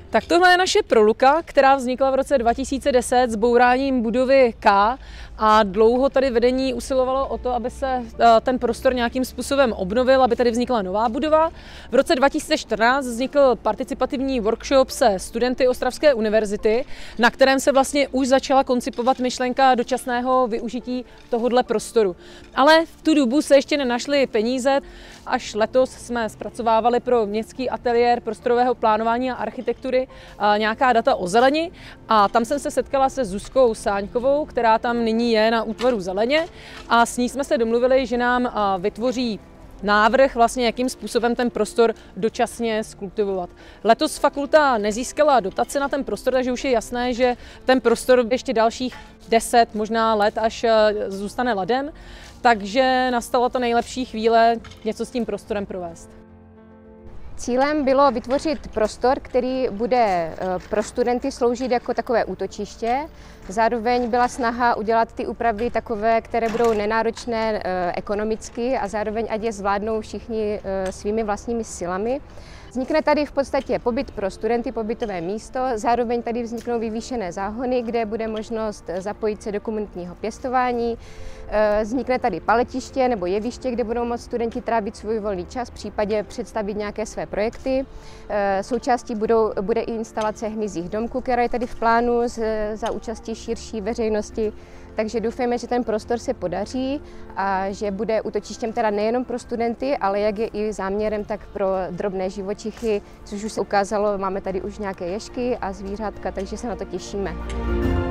Tak tohle je naše proluka, která vznikla v roce 2010 s bouráním budovy K a dlouho tady vedení usilovalo o to, aby se ten prostor nějakým způsobem obnovil, aby tady vznikla nová budova. V roce 2014 vznikl participativní workshop se studenty Ostravské univerzity, na kterém se vlastně už začala koncipovat myšlenka dočasného využití tohohle prostoru. Ale v tu dobu se ještě nenašly peníze. Až letos jsme zpracovávali pro městský ateliér prostorového plánování a architektury nějaká data o zeleni a tam jsem se setkala se Zuzkou Sáňkovou, která tam nyní je na útvaru zeleně a s ní jsme se domluvili, že nám vytvoří návrh, vlastně jakým způsobem ten prostor dočasně skultivovat. Letos fakulta nezískala dotace na ten prostor, takže už je jasné, že ten prostor ještě dalších 10 možná let, až zůstane ladem, takže nastala ta nejlepší chvíle něco s tím prostorem provést. Cílem bylo vytvořit prostor, který bude pro studenty sloužit jako takové útočiště. Zároveň byla snaha udělat ty úpravy takové, které budou nenáročné ekonomicky a zároveň ať je zvládnou všichni svými vlastními silami. Vznikne tady v podstatě pobyt pro studenty, pobytové místo, zároveň tady vzniknou vyvýšené záhony, kde bude možnost zapojit se do komunitního pěstování. Vznikne tady paletiště nebo jeviště, kde budou moct studenti trávit svůj volný čas, v případě představit nějaké své projekty. Součástí bude i instalace hmyzích domků, která je tady v plánu za účastí širší veřejnosti. Takže doufejme, že ten prostor se podaří a že bude útočištěm teda nejenom pro studenty, ale jak je i záměrem, tak pro drobné živočichy, což už se ukázalo, máme tady už nějaké ježky a zvířátka, takže se na to těšíme.